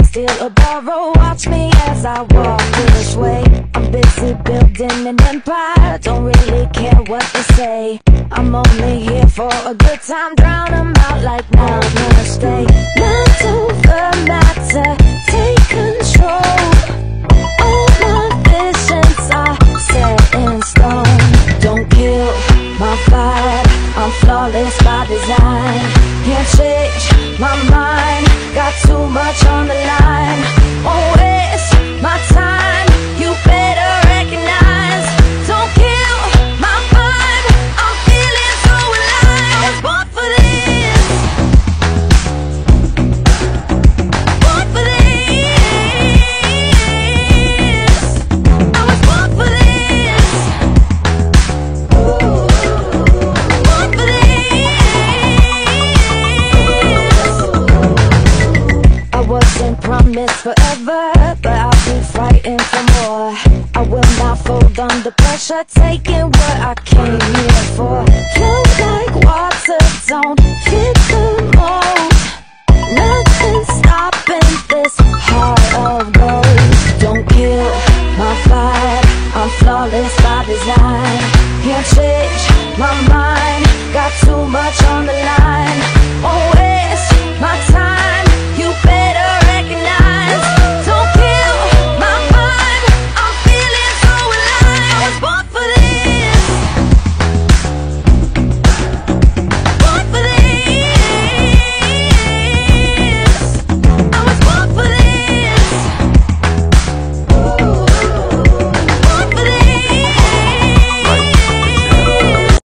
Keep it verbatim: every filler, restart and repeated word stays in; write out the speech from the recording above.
can't steal or borrow. Watch me as I walk this way. I'm busy building an empire, don't really care what they say. I'm only here for a good time, drown them out like now, gonna stay. Mind over matter, take control. All my visions are set in stone. Don't kill my vibe, I'm flawless by design. Can't change my mind, got too much on the line. Won't waste my time, you better recognize. Don't kill my vibe, I'm feeling so alive. I was born for this, born for this. I was born for this, born for this. I wasn't promised forever, but I'll be fighting for more. I will not fold under pressure, taking what I came here for. Flow like water, don't fit the mold. Nothing stops